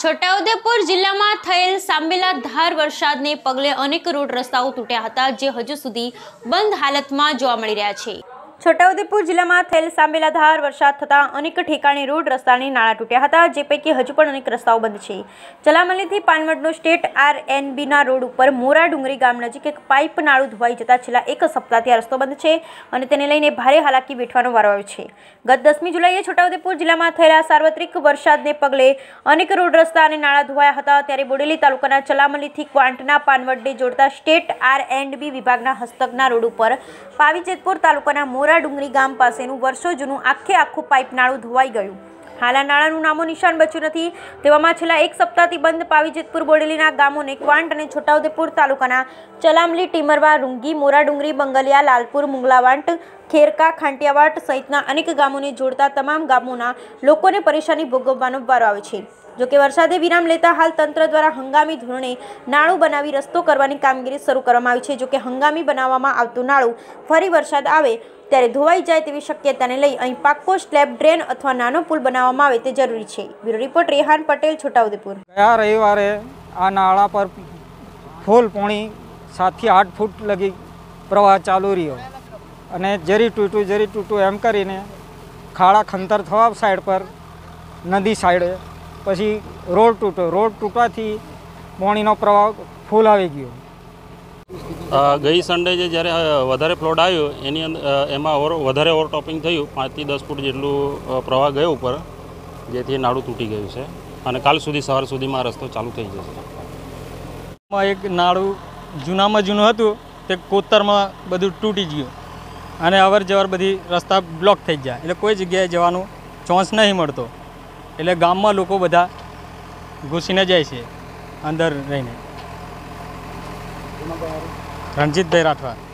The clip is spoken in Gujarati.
છોટાઉદેપુર જિલ્લામાં થયેલ સાંબેલાધાર વરસાદને પગલે અનેક રોડ રસ્તાઓ તૂટ્યા હતા, જે હજુ સુધી બંધ હાલતમાં જોવા મળી રહ્યા છે। છોટાઉદેપુર જિલ્લામાં થયેલ સાંબેલાધાર વરસાદ થતાં અનેક ઠેકાણે રોડ રસ્તાની નાળા તૂટ્યા હતા, જે પૈકી હજુ પણ અનેક રસ્તાઓ બંધ છે। ચલામલીથી પાનવડનો સ્ટેટ RNBના રોડ ઉપર મોરા ડુંગરી ગામ નજીક એક પાઇપ નાળું ધોવાઈ જતા છેલ્લા એક સપ્તાહથી આ રસ્તો બંધ છે અને તેને લઈને ભારે હાલાકી વેઠવાનો વારો આવ્યો છે। ગત 10મી જુલાઈએ છોટાઉદેપુર જિલ્લામાં થયેલા સાર્વત્રિક વરસાદને પગલે અનેક રોડ રસ્તા અને નાળા ધોવાયા હતા, ત્યારે બોડેલી તાલુકાના ચલામલીથી ક્વાંટના પાનવડને જોડતા સ્ટેટ RNB વિભાગના હસ્તકના રોડ ઉપર પાવીજેતપુર તાલુકાના મોરા ડુંગરી ગામ પાસેનું વર્ષો જૂનું આખું પાઇપ નાળું ધોવાઈ ગયું। હાલ આ નાળાનું નામો નિશાન બચ્યું નથી। તેવામાં છેલ્લા એક સપ્તાહથી બંધ પાવીજેતપુર બોડેલીના ગામોને ક્વાંટ અને છોટાઉદેપુર તાલુકાના ચલામલી, ટીમરવા, રૂંગી, મોરા ડુંગરી, બંગલિયા, લાલપુર, મુંગલાવાંટ, ખેરકા, ખાંટિયાવાટ સહિતના અનેક ગામોને જોડતા તમામ ગામોના લોકોને પરેશાની ભોગવવાનો વારો આવે છે। જોકે વરસાદે વિરામ લેતા હાલ તંત્ર દ્વારા હંગામી ધોરણે નાળું બનાવી રસ્તો કરવાની કામગીરી શરૂ કરવામાં આવી છે। જોકે હંગામી બનાવવામાં આવતું નાળું ફરી વરસાદ આવે ત્યારે ધોવાઈ જાય તેવી શક્યતાને લઈ અહીં પાક્કો સ્લેબ, ડ્રેન અથવા નાનો પુલ બનાવવામાં આવે તે જરૂરી છે। Bureau report, Rehan Patel, Chhota Udepur. ગયા રવિવારે આ નાળા પર ફૂલ પોણી 7 થી 8 ફૂટ લગી પ્રવાહ ચાલુ રહ્યો અને જરી તૂટું એમ કરીને ખાડા ખંતર થવા સાઈડ પર નદી સાઈડે પછી રોડ તૂટવાથી પોણીનો પ્રવાહ ફૂલ આવી ગયો। ગઈ સન્ડે જ્યારે વધારે ફ્લોડ આવ્યો એની અંદર એમાં વધારે ઓવરટોપિંગ થયું, 5 થી 10 ફૂટ જેટલું પ્રવાહ ગયો ઉપર, જેથી નાળું તૂટી ગયું છે અને કાલ સુધી સવાર સુધીમાં રસ્તો ચાલુ થઈ જશે। એક નાળું જૂનામાં જૂનું હતું તે કોતરમાં બધું તૂટી ગયું અને અવર જવર બધી રસ્તા બ્લોક થઈ ગયા, એટલે કોઈ જગ્યાએ જવાનું ચાન્સ નહીં મળતો, એટલે ગામમાં લોકો બધા ઘૂસીને જાય છે અંદર રહીને। રણજીતભાઈ રાઠવા।